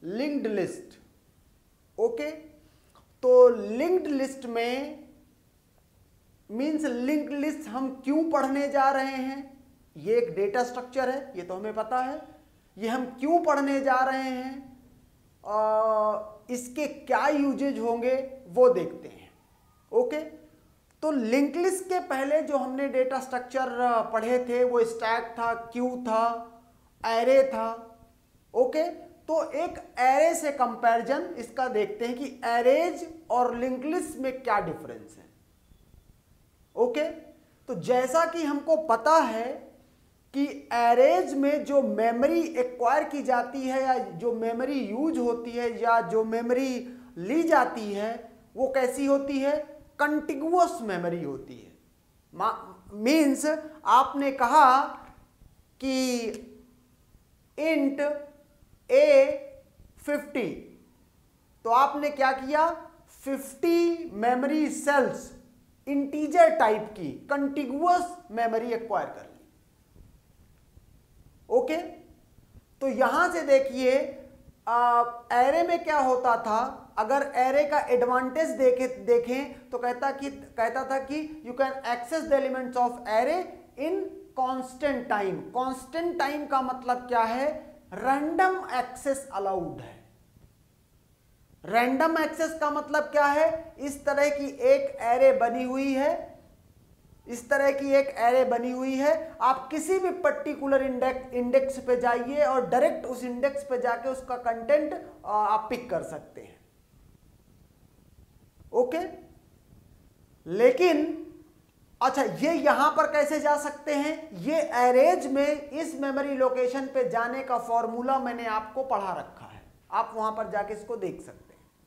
Linked list. Okay, तो linked list में means linked list हम क्यों पढ़ने जा रहे हैं? ये एक डेटा स्ट्रक्चर है, ये तो हमें पता है। ये हम क्यों पढ़ने जा रहे हैं, इसके क्या यूजेज होंगे वो देखते हैं। ओके, तो लिंक लिस्ट के पहले जो हमने डेटा स्ट्रक्चर पढ़े थे वो स्टैक था, क्यू था, एरे था। ओके, तो एक एरे से कंपैरिजन इसका देखते हैं कि एरेज और लिंक लिस्ट में क्या डिफरेंस है। ओके, तो जैसा कि हमको पता है कि एरेज में जो मेमोरी एक्वायर की जाती है या जो मेमोरी यूज होती है या जो मेमोरी ली जाती है वो कैसी होती है? कंटिगुअस मेमोरी होती है। मीन्स आपने कहा कि इंट ए 50, तो आपने क्या किया? 50 मेमोरी सेल्स इंटीजर टाइप की कंटिगुअस मेमोरी एक्वायर कर ली। ओके, तो यहां से देखिए एरे में क्या होता था। अगर एरे का एडवांटेज देखें तो कहता था कि you can access the elements of array in constant time. Constant time का मतलब क्या है? रैंडम एक्सेस अलाउड है। रैंडम एक्सेस का मतलब क्या है? इस तरह की एक एरे बनी हुई है, इस तरह की एक एरे बनी हुई है, आप किसी भी पर्टिकुलर इंडेक्स पे जाइए और डायरेक्ट उस इंडेक्स पे जाके उसका कंटेंट आप पिक कर सकते हैं। ओके, लेकिन अच्छा, ये यहां पर कैसे जा सकते हैं? ये एरेज में इस मेमोरी लोकेशन पे जाने का फॉर्मूला मैंने आपको पढ़ा रखा है, आप वहां पर जाके इसको देख सकते हैं।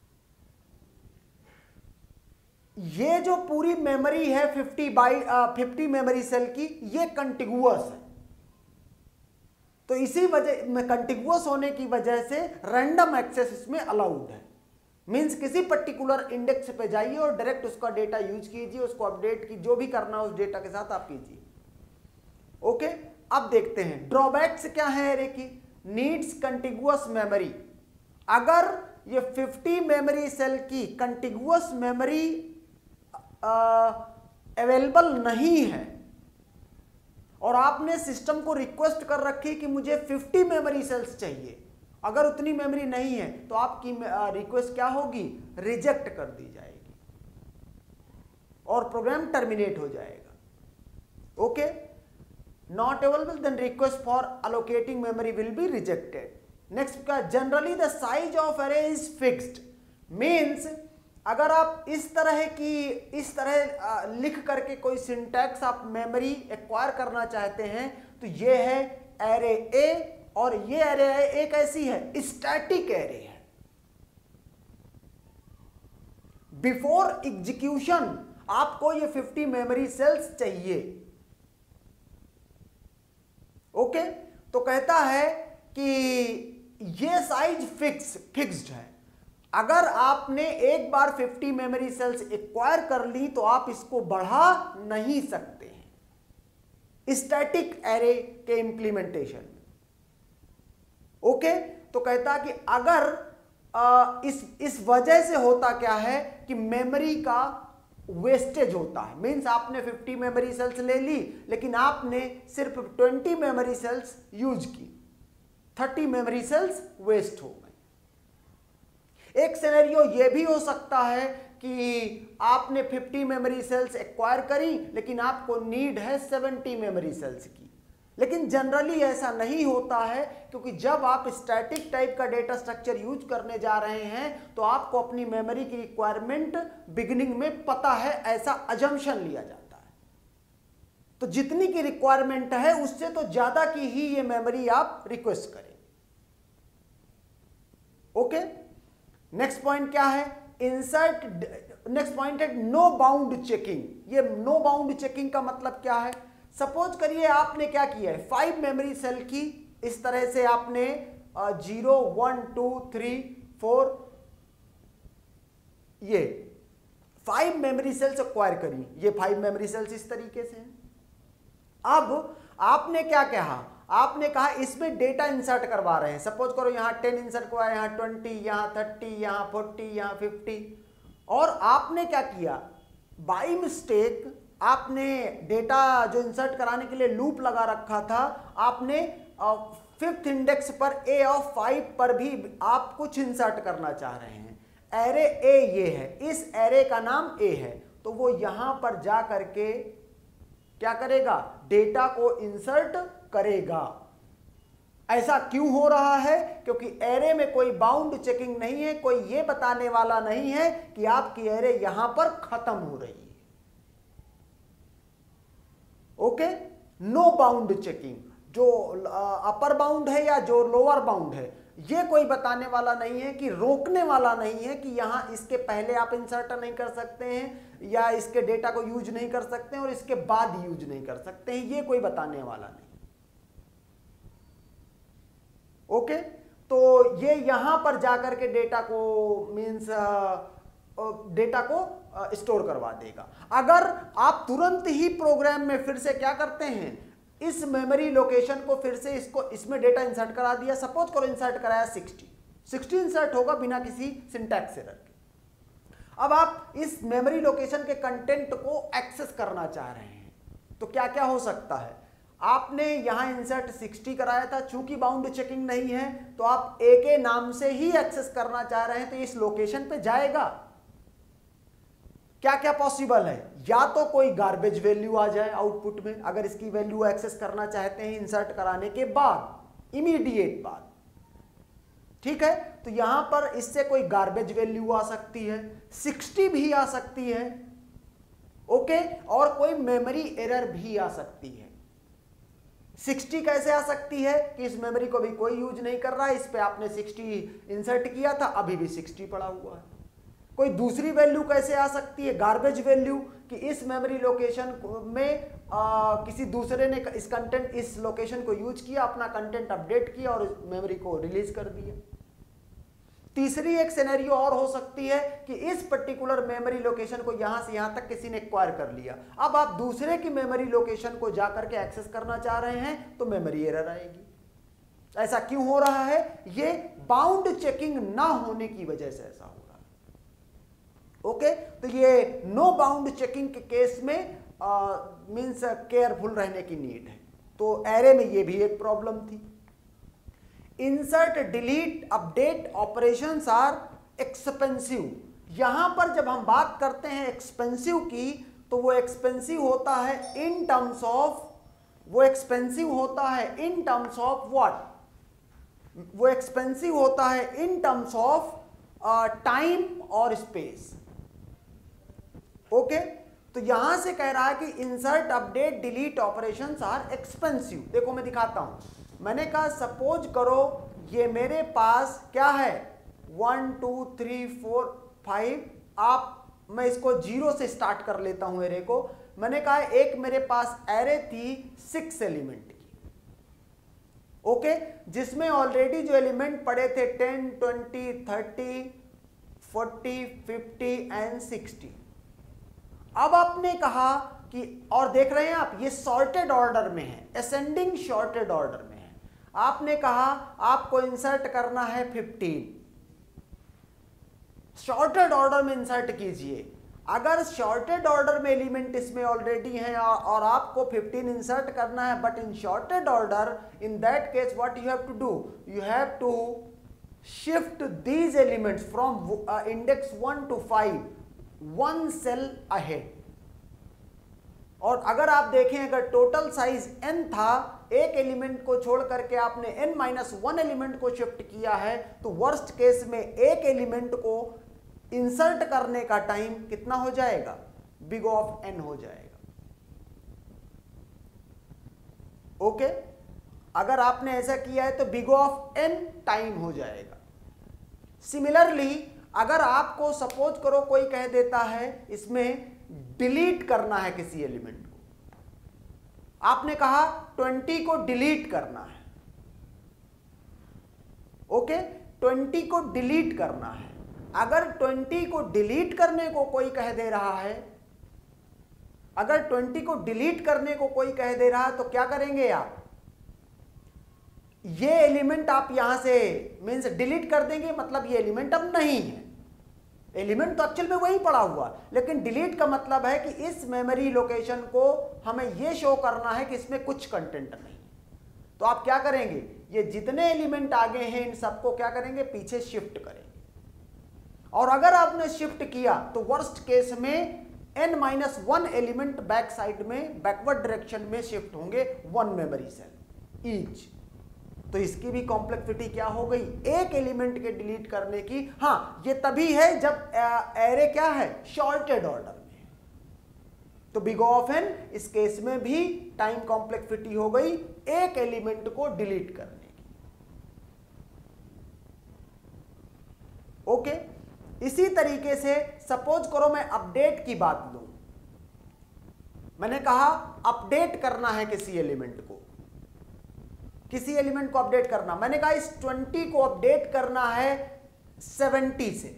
ये जो पूरी मेमोरी है 50 मेमोरी सेल की, ये कंटिगुअस है। तो इसी वजह में कंटिगुअस होने की वजह से रैंडम एक्सेस इसमें अलाउड है। मींस किसी पर्टिकुलर इंडेक्स पे जाइए और डायरेक्ट उसका डेटा यूज कीजिए, उसको अपडेट की जो भी करना है उस डेटा के साथ आप कीजिए। ओके, अब देखते हैं ड्रॉबैक्स क्या है एरे की। Needs contiguous memory. अगर ये 50 मेमोरी सेल की कंटिगुअस मेमोरी अवेलेबल नहीं है और आपने सिस्टम को रिक्वेस्ट कर रखी कि मुझे 50 मेमोरी सेल्स चाहिए, अगर उतनी मेमोरी नहीं है तो आपकी रिक्वेस्ट क्या होगी? रिजेक्ट कर दी जाएगी और प्रोग्राम टर्मिनेट हो जाएगा। Okay, not available then request for allocating memory will be rejected. Next का generally the size of array is fixed. Means अगर आप इस तरह लिख करके कोई सिंटैक्स आप मेमोरी एक्वायर करना चाहते हैं तो ये है एरे ए, और ये एरे एक ऐसी है स्टैटिक एरे है। बिफोर एग्जीक्यूशन आपको ये 50 मेमोरी सेल्स चाहिए। ओके, तो कहता है कि ये साइज फिक्स्ड है। अगर आपने एक बार 50 मेमोरी सेल्स एक्वायर कर ली तो आप इसको बढ़ा नहीं सकते हैं स्टैटिक एरे के इंप्लीमेंटेशन में। ओके, तो कहता है कि अगर इस वजह से होता क्या है कि मेमोरी का वेस्टेज होता है। मींस आपने 50 मेमोरी सेल्स ले ली लेकिन आपने सिर्फ 20 मेमोरी सेल्स यूज की, 30 मेमोरी सेल्स वेस्ट हो गए। एक सिनेरियो यह भी हो सकता है कि आपने 50 मेमोरी सेल्स एक्वायर करी लेकिन आपको नीड है 70 मेमोरी सेल्स की। लेकिन जनरली ऐसा नहीं होता है, क्योंकि जब आप स्टैटिक टाइप का डेटा स्ट्रक्चर यूज करने जा रहे हैं तो आपको अपनी मेमोरी की रिक्वायरमेंट बिगिनिंग में पता है, ऐसा अजम्पशन लिया जाता है। तो जितनी की रिक्वायरमेंट है उससे तो ज्यादा की ही ये मेमोरी आप रिक्वेस्ट करें। ओके, नेक्स्ट पॉइंट क्या है? इंसर्ट। नेक्स्ट पॉइंट है नो बाउंड चेकिंग। ये नो बाउंड चेकिंग का मतलब क्या है? सपोज करिए आपने क्या किया है, 5 मेमोरी सेल की इस तरह से आपने 0 1 2 3 4 ये 5 मेमोरी सेल्स एक्वायर करी। ये 5 मेमोरी सेल्स इस तरीके से हैं। अब आपने क्या कहा? आपने कहा इसमें डेटा इंसर्ट करवा रहे हैं, सपोज करो यहाँ 10 इंसर्ट करवाया, यहाँ 20, यहाँ 30, यहाँ 40, यहाँ 50, और आपने क्या किया, बाई मिस्टेक आपने डेटा जो इंसर्ट कराने के लिए लूप लगा रखा था, आपने 5th इंडेक्स पर a ऑफ 5 पर भी आप कुछ इंसर्ट करना चाह रहे हैं। एरे a ये है, इस एरे का नाम a है, तो वो यहां पर जा करके क्या करेगा, डेटा को इंसर्ट करेगा। ऐसा क्यों हो रहा है, क्योंकि एरे में कोई बाउंड चेकिंग नहीं है, कोई ये बताने वाला नहीं है कि आपकी एरे यहां पर खत्म हो रही है। ओके, नो बाउंड चेकिंग, जो अपर बाउंड है या जो लोअर बाउंड है, ये कोई बताने वाला नहीं है, कि रोकने वाला नहीं है कि यहां इसके पहले आप इंसर्ट नहीं कर सकते हैं या इसके डेटा को यूज नहीं कर सकते हैं और इसके बाद यूज नहीं कर सकते हैं, ये कोई बताने वाला नहीं। ओके, तो ये यहां पर जाकर के डेटा को मींस डेटा को स्टोर करवा देगा। अगर आप तुरंत ही प्रोग्राम में फिर से क्या करते हैं, इस मेमोरी लोकेशन को फिर से इसमें डेटा इंसर्ट करा दिया, सपोज करो इंसर्ट कराया 60 इंसर्ट होगा बिना किसी सिंटैक्स एरर के। अब आप इस मेमोरी लोकेशन के कंटेंट को एक्सेस करना चाह रहे हैं, तो क्या क्या हो सकता है, आपने यहां इंसर्ट 60 कराया था, चूंकि बाउंड चेकिंग नहीं है तो आप ए के नाम से ही एक्सेस करना चाह रहे हैं, तो इस लोकेशन पे जाएगा। क्या क्या पॉसिबल है, या तो कोई गार्बेज वैल्यू आ जाए आउटपुट में, अगर इसकी वैल्यू एक्सेस करना चाहते हैं इंसर्ट कराने के बाद, इमीडिएट बाद, ठीक है, तो यहां पर इससे कोई गार्बेज वैल्यू आ सकती है, 60 भी आ सकती है, ओके, और कोई मेमोरी एरर भी आ सकती है। 60 कैसे आ सकती है कि इस मेमोरी को भी कोई यूज नहीं कर रहा है, इस पे आपने 60 इंसर्ट किया था, अभी भी 60 पड़ा हुआ है। कोई दूसरी वैल्यू कैसे आ सकती है, गार्बेज वैल्यू, कि इस मेमोरी लोकेशन में किसी दूसरे ने इस लोकेशन को यूज किया, अपना कंटेंट अपडेट किया और मेमोरी को रिलीज कर दिया। तीसरी एक सिनेरियो और हो सकती है कि इस पर्टिकुलर मेमोरी लोकेशन को यहां से यहां तक किसी ने एक्वायर कर लिया, अब आप दूसरे की मेमोरी लोकेशन को जाकर के एक्सेस करना चाह रहे हैं, तो मेमोरी एरर आएगी। ऐसा क्यों हो रहा है, ये बाउंड चेकिंग ना होने की वजह से ऐसा हो रहा है। ओके, तो ये नो बाउंड चेकिंग के केस में मींस केयरफुल रहने की नीड है। तो एरे में ये भी एक प्रॉब्लम थी। Insert, delete, update operations are expensive. यहां पर जब हम बात करते हैं एक्सपेंसिव की, तो वो एक्सपेंसिव होता है इन टर्म्स ऑफ, वो एक्सपेंसिव होता है इन टर्म्स ऑफ व्हाट, वो एक्सपेंसिव होता है इन टर्म्स ऑफ टाइम और स्पेस। ओके, तो यहां से कह रहा है कि insert, update, delete operations are expensive. देखो मैं दिखाता हूं, मैंने कहा सपोज करो ये मेरे पास क्या है 1 2 3 4 5, मैं इसको 0 से स्टार्ट कर लेता हूं एरे को। मैंने कहा एक मेरे पास एरे थी 6 एलिमेंट की, ओके, जिसमें ऑलरेडी जो एलिमेंट पड़े थे 10 20 30 40 50 एंड 60। अब आपने कहा कि, और देख रहे हैं आप ये सॉर्टेड ऑर्डर में है, असेंडिंग सॉर्टेड ऑर्डर में है। आपने कहा आपको इंसर्ट करना है 15, सॉर्टेड ऑर्डर में इंसर्ट कीजिए। अगर सॉर्टेड ऑर्डर में एलिमेंट इसमें ऑलरेडी हैं और आपको 15 इंसर्ट करना है, but in sorted order, in that case what you have to do, you have to shift these elements from index 1 to 5 1 cell ahead. और अगर आप देखें, अगर टोटल साइज n था, एक एलिमेंट को छोड़ करके आपने n-1 एलिमेंट को शिफ्ट किया है, तो वर्स्ट केस में एक एलिमेंट को इंसर्ट करने का टाइम कितना हो जाएगा, बिग ऑफ n हो जाएगा। ओके, अगर आपने ऐसा किया है तो बिग ऑफ n टाइम हो जाएगा। सिमिलरली अगर आपको सपोज करो कोई कह देता है इसमें डिलीट करना है किसी एलिमेंट को, आपने कहा 20 को डिलीट करना है, ओके, 20 को डिलीट करना है। अगर 20 को डिलीट करने को कोई कह दे रहा है, अगर 20 को डिलीट करने को कोई कह दे रहा है, तो क्या करेंगे आप, ये एलिमेंट आप यहां से मीन्स डिलीट कर देंगे, मतलब ये एलिमेंट अब नहीं है। एलिमेंट तो एक्चुअल में वही पड़ा हुआ, लेकिन डिलीट का मतलब है कि इस मेमोरी लोकेशन को हमें ये शो करना है कि इसमें कुछ कंटेंट नहीं। तो आप क्या करेंगे, ये जितने एलिमेंट आगे हैं इन सबको क्या करेंगे, पीछे शिफ्ट करेंगे। और अगर आपने शिफ्ट किया तो वर्स्ट केस में n-1 एलिमेंट बैक साइड में बैकवर्ड डायरेक्शन में शिफ्ट होंगे 1 मेमोरी सेल ईच। तो इसकी भी कॉम्प्लेक्सिटी क्या हो गई, एक एलिमेंट के डिलीट करने की। हाँ, ये तभी है जब एरे क्या है, शॉर्टेड ऑर्डर में। तो बिग ऑफ एन इस केस में भी टाइम कॉम्प्लेक्सिटी हो गई एक एलिमेंट को डिलीट करने की। ओके, इसी तरीके से सपोज करो मैं अपडेट की बात लूं। मैंने कहा अपडेट करना है किसी एलिमेंट को, किसी एलिमेंट को अपडेट करना। मैंने कहा इस 20 को अपडेट करना है 70 से।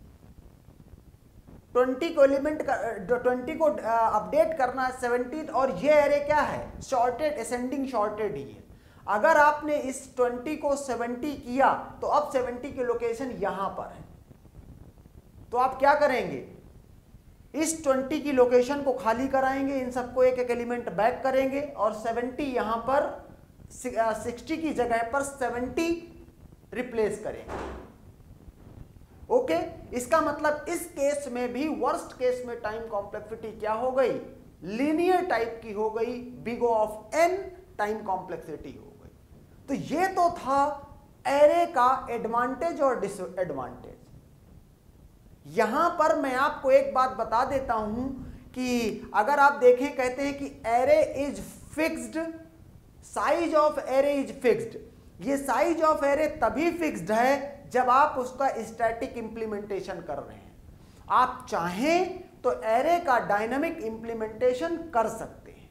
20 को अपडेट करना है 70, और ये एरे क्या है, शॉर्टेड, असेंडिंग शॉर्टेड ही है। अगर आपने इस 20 को 70 किया तो अब 70 की लोकेशन यहां पर है। तो आप क्या करेंगे, इस 20 की लोकेशन को खाली कराएंगे, इन सबको एक एक एलिमेंट बैक करेंगे और 70 यहां पर 60 की जगह पर 70 रिप्लेस करेंगे। ओके, इसका मतलब इस केस में भी, वर्स्ट केस में टाइम कॉम्प्लेक्सिटी क्या हो गई, लीनियर टाइप की हो गई, big of n time complexity हो गई। तो ये तो था एरे का एडवांटेज और डिसएडवांटेज। यहां पर मैं आपको एक बात बता देता हूं कि अगर आप देखें, कहते हैं कि array is fixed, size of array is fixed. ये साइज ऑफ एरे तभी फिक्स्ड है जब आप उसका स्टैटिक इंप्लीमेंटेशन कर रहे हैं। आप चाहें तो एरे का डायनामिक इंप्लीमेंटेशन कर सकते हैं।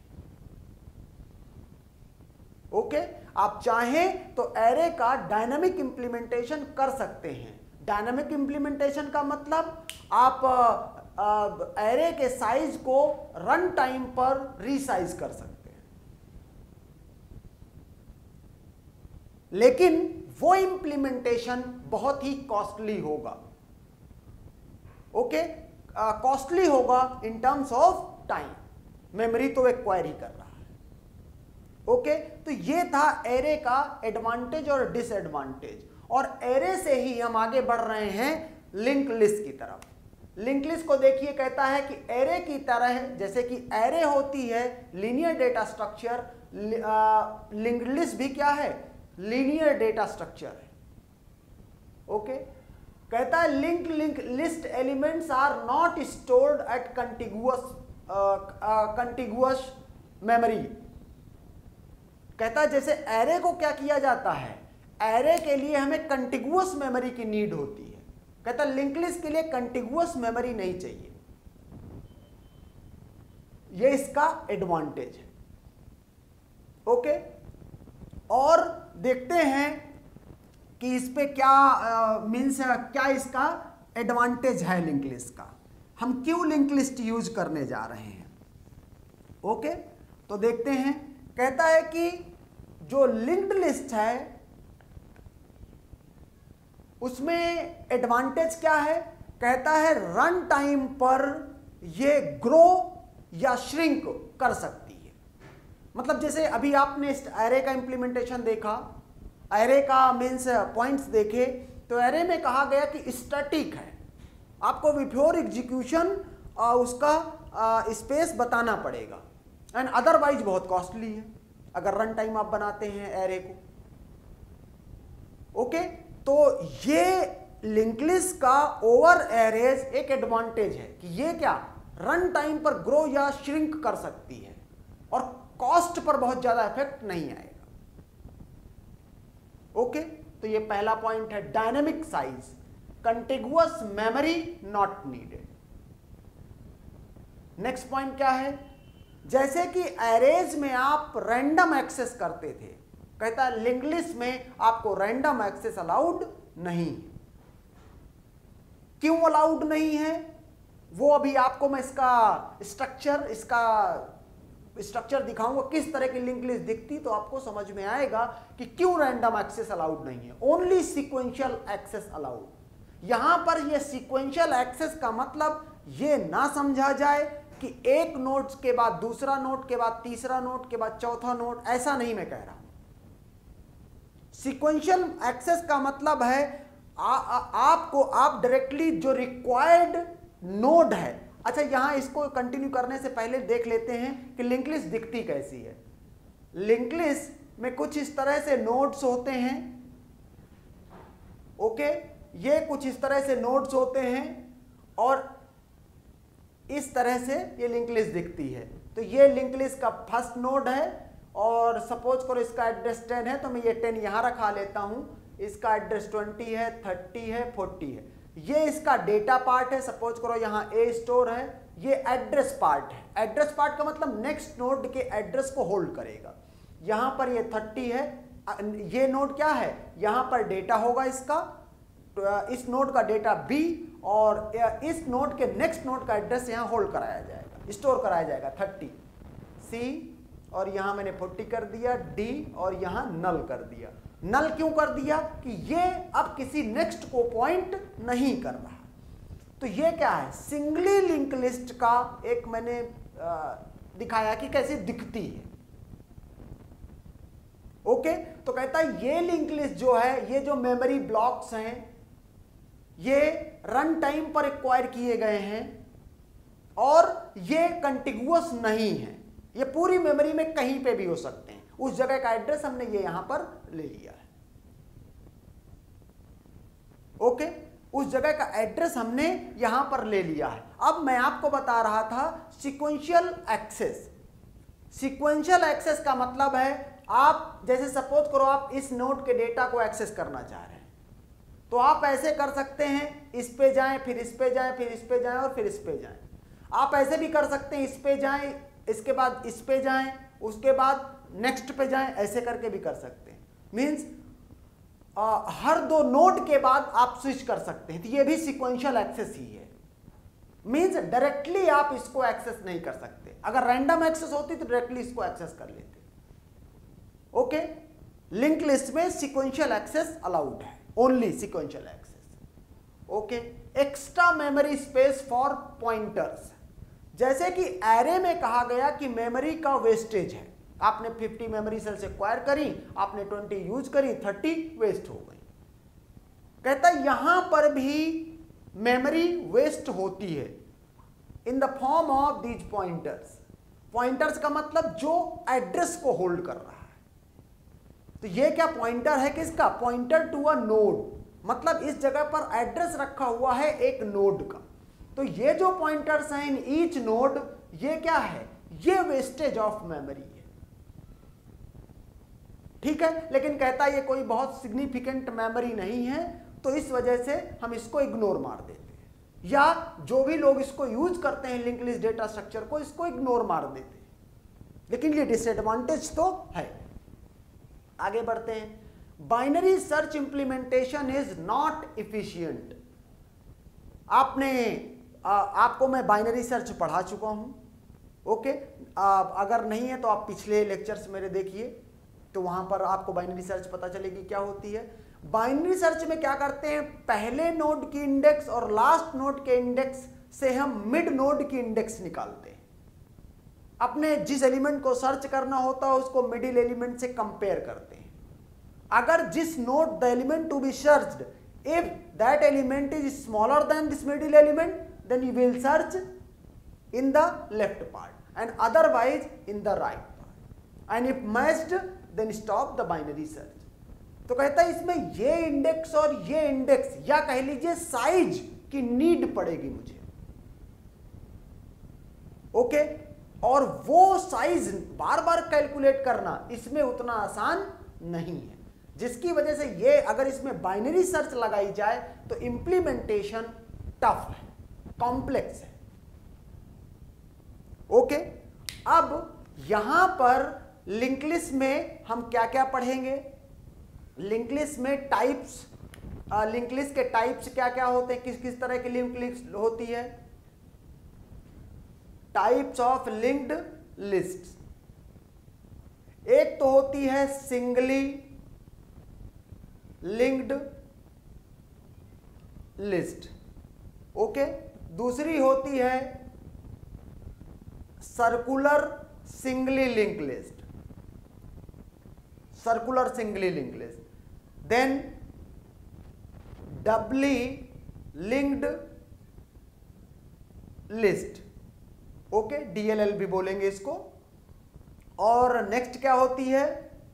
ओके, आप चाहें तो एरे का डायनामिक इंप्लीमेंटेशन कर सकते हैं। डायनामिक इंप्लीमेंटेशन का मतलब आप एरे के साइज को रन टाइम पर रीसाइज कर सकते हैं, लेकिन वो इंप्लीमेंटेशन बहुत ही कॉस्टली होगा। ओके, कॉस्टली होगा in terms of time, memory तो एक्वायर ही कर रहा है। ओके, तो ये था एरे का एडवांटेज और डिसएडवांटेज। और एरे से ही हम आगे बढ़ रहे हैं लिंक लिस्ट की तरफ। लिंक लिस्ट को देखिए, कहता है कि एरे की तरह, जैसे कि एरे होती है linear data structure, link list भी क्या है, लीनियर डेटा स्ट्रक्चर है। ओके, कहता है link list elements are not stored at contiguous memory. कहता है जैसे एरे को क्या किया जाता है, एरे के लिए हमें कंटिगुअस मेमोरी की नीड होती है। कहता है लिंक लिस्ट के लिए कंटिगुअस मेमोरी नहीं चाहिए। ये इसका एडवांटेज है। ओके, और देखते हैं कि इस पे क्या मीन्स क्या इसका एडवांटेज है लिंक लिस्ट का, हम क्यों लिंक लिस्ट यूज करने जा रहे हैं। ओके, तो देखते हैं। कहता है कि जो लिंक्ड लिस्ट है उसमें एडवांटेज क्या है, कहता है रन टाइम पर ये ग्रो या श्रिंक कर सकती है। मतलब जैसे अभी आपने एरे का इंप्लीमेंटेशन देखा, एरे का मीन्स पॉइंट्स देखे, तो एरे में कहा गया कि स्टैटिक है, आपको बिफोर एग्जीक्यूशन उसका स्पेस बताना पड़ेगा, एंड अदरवाइज बहुत कॉस्टली है अगर रन टाइम आप बनाते हैं एरे को। ओके, तो ये लिंक लिस्ट का ओवर एरेज एक एडवांटेज है कि ये क्या रन टाइम पर ग्रो या श्रिंक कर सकती है और कॉस्ट पर बहुत ज्यादा इफेक्ट नहीं आएगा। ओके, तो ये पहला पॉइंट है, dynamic size, contiguous memory not needed. Next point क्या है, जैसे कि एरेज में आप रैंडम एक्सेस करते थे, कहता है लिंक लिस्ट में आपको रैंडम एक्सेस अलाउड नहीं। क्यों अलाउड नहीं है वो अभी आपको मैं इसका स्ट्रक्चर, इसका स्ट्रक्चर दिखाऊंगा किस तरह की लिंक लिस्ट दिखती, तो आपको समझ में आएगा कि क्यों रैंडम एक्सेस अलाउड नहीं है, ओनली सीक्वेंशियल एक्सेस अलाउड। यहां पर ये सीक्वेंशियल एक्सेस का मतलब ये ना समझा जाए कि एक नोड के बाद दूसरा नोड के बाद तीसरा नोड के बाद चौथा नोड, ऐसा नहीं मैं कह रहा हूं। सीक्वेंशियल एक्सेस का मतलब है आपको आप डायरेक्टली जो रिक्वायर्ड नोड है। अच्छा, यहां इसको कंटिन्यू करने से पहले देख लेते हैं कि लिंक लिस्ट दिखती कैसी है। लिंक लिस्ट में कुछ इस तरह से नोड्स होते हैं, ओके, ये कुछ इस तरह से नोड्स होते हैं और इस तरह से ये लिंक लिस्ट दिखती है। तो ये लिंक लिस्ट का फर्स्ट नोड है और सपोज करो इसका एड्रेस 10 है, तो मैं ये 10 यहां रखा लेता हूं। इसका एड्रेस 20 है, 30 है, 40 है। ये इसका डेटा पार्ट है, सपोज करो यहां ए स्टोर है। ये एड्रेस पार्ट है। एड्रेस पार्ट का मतलब नेक्स्ट नोड के एड्रेस को होल्ड करेगा। यहां पर ये 30 है, ये नोड क्या है, यहां पर डेटा होगा इसका, इस नोड का डेटा बी, और इस नोड के नेक्स्ट नोड का एड्रेस यहां होल्ड कराया जाएगा, स्टोर कराया जाएगा 30 सी, और यहां मैंने 40 कर दिया डी, और यहां नल कर दिया। नल क्यों कर दिया कि ये अब किसी नेक्स्ट को पॉइंट नहीं कर रहा। तो ये क्या है, सिंगली लिंक लिस्ट का एक मैंने दिखाया कि कैसे दिखती है। ओके, तो कहता है ये लिंक लिस्ट जो है, ये जो मेमोरी ब्लॉक्स हैं, ये रन टाइम पर एक्वायर किए गए हैं और ये कंटिगुअस नहीं है। ये पूरी मेमोरी में कहीं पे भी हो सकते हैं। उस जगह का एड्रेस हमने ये यहां पर ले लिया है। ओके, उस जगह का एड्रेस हमने यहां पर ले लिया है। अब मैं आपको बता रहा था सीक्वेंशियल एक्सेस। सीक्वेंशियल एक्सेस का मतलब है आप जैसे सपोज करो आप इस नोड के डेटा को एक्सेस करना चाह रहे हैं, तो आप ऐसे कर सकते हैं, इस पे जाएं, फिर इस पे जाएं, फिर इस पे जाएं और फिर इस पे जाएं। आप ऐसे भी कर सकते हैं, इस पे जाएं, इसके बाद इस पे जाएं, उसके बाद नेक्स्ट पे जाएं, ऐसे करके भी कर सकते हैं। मींस हर दो नोड के बाद आप स्विच कर सकते हैं। तो ये भी सीक्वेंशियल एक्सेस ही है। मींस डायरेक्टली आप इसको एक्सेस नहीं कर सकते। अगर रैंडम एक्सेस होती तो डायरेक्टली इसको एक्सेस कर लेते। ओके, लिंक लिस्ट में सीक्वेंशियल एक्सेस अलाउड है, only sequential access. Okay, extra memory space for pointers. जैसे कि एरे में कहा गया कि मेमोरी का वेस्टेज है, आपने 50 मेमोरी सेल्स एक्वायर करी, आपने 20 यूज करी, 30 वेस्ट हो गई। कहता है यहां पर भी मेमोरी वेस्ट होती है in the form of these pointers. Pointers का मतलब जो एड्रेस को होल्ड कर रहा है। तो ये क्या पॉइंटर है, किसका, पॉइंटर टू अ नोड। मतलब इस जगह पर एड्रेस रखा हुआ है एक नोड का। तो ये जो पॉइंटर्स हैं इन ईच नोड, ये क्या है, ये वेस्टेज ऑफ मेमोरी है। ठीक है, लेकिन कहता है ये कोई बहुत सिग्निफिकेंट मेमोरी नहीं है, तो इस वजह से हम इसको इग्नोर मार देते हैं, या जो भी लोग इसको यूज करते हैं लिंक लिस्ट डेटा स्ट्रक्चर को, इसको इग्नोर मार देते हैं। लेकिन ये डिसएडवांटेज तो है। आगे बढ़ते हैं। Binary search implementation is not efficient. आपको मैं बाइनरी सर्च पढ़ा चुका हूं। ओके, अगर नहीं है तो आप पिछले लेक्चर्स मेरे देखिए, तो वहां पर आपको बाइनरी सर्च पता चलेगी क्या होती है। बाइनरी सर्च में क्या करते हैं, पहले नोड की इंडेक्स और लास्ट नोड के इंडेक्स से हम मिड नोड की इंडेक्स निकालते हैं। अपने जिस एलिमेंट को सर्च करना होता है उसको मिडिल एलिमेंट से कंपेयर करते हैं। अगर जिस node the element to be searched, if that element is smaller than this middle element, then you will search in the left part and otherwise in the right part, and if matched then stop the binary search। तो कहता है इसमें ये index और ये index, या कह लीजिए साइज की नीड पड़ेगी मुझे। ओके, और वो साइज बार बार कैलकुलेट करना इसमें उतना आसान नहीं है, जिसकी वजह से ये अगर इसमें बाइनरी सर्च लगाई जाए तो इंप्लीमेंटेशन टफ है, कॉम्प्लेक्स है। ओके, अब यहां पर लिंक लिस्ट में हम क्या क्या पढ़ेंगे। लिंक लिस्ट में टाइप्स, लिंक लिस्ट के टाइप्स क्या क्या होते हैं, किस किस तरह की लिंक लिस्ट होती है। टाइप्स ऑफ लिंक्ड लिस्ट, एक तो होती है सिंगली लिंक्ड लिस्ट, ओके। दूसरी होती है circular singly link list, circular singly link list. Then doubly linked list, okay, DLL भी बोलेंगे इसको। और नेक्स्ट क्या होती है,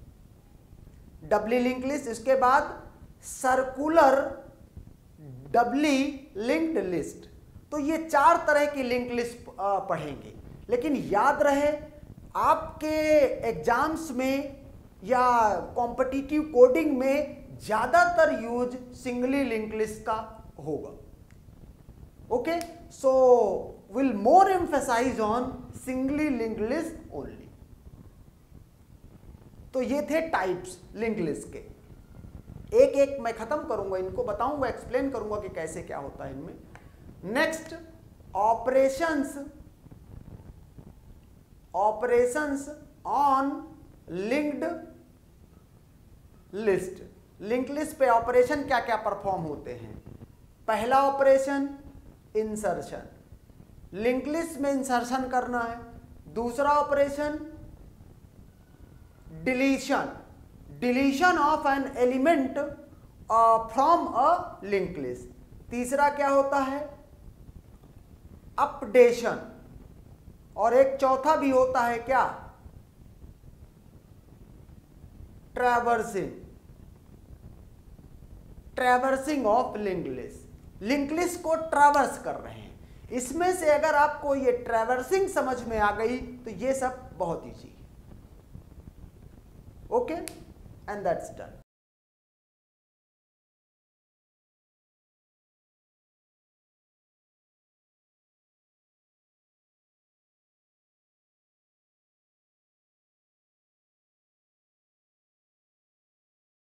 डबली लिंक लिस्ट, इसके बाद सर्कुलर डबली लिंक्ड लिस्ट। तो ये 4 तरह की लिंक लिस्ट पढ़ेंगे। लेकिन याद रहे आपके एग्जाम्स में या कॉम्पिटिटिव कोडिंग में ज्यादातर यूज सिंगली लिंक लिस्ट का होगा, okay. So will more emphasize on singly link list only. तो ये थे टाइप्स लिंक लिस्ट के। एक एक मैं खत्म करूंगा, इनको बताऊंगा, एक्सप्लेन करूंगा कि कैसे क्या होता है इनमें। Next, operations on linked list. Link list पे ऑपरेशन क्या क्या परफॉर्म होते हैं। पहला ऑपरेशन इंसर्शन, लिंक लिस्ट में इंसर्शन करना है। दूसरा operation deletion, deletion of an element from a link list. तीसरा क्या होता है, अपडेशन। और एक चौथा भी होता है क्या, traversing, traversing of link list. Link list को ट्रैवर्स कर रहे हैं। इसमें से अगर आपको ये ट्रैवर्सिंग समझ में आ गई तो ये सब बहुत ईजी है, ओके, एंड दैट्स डन।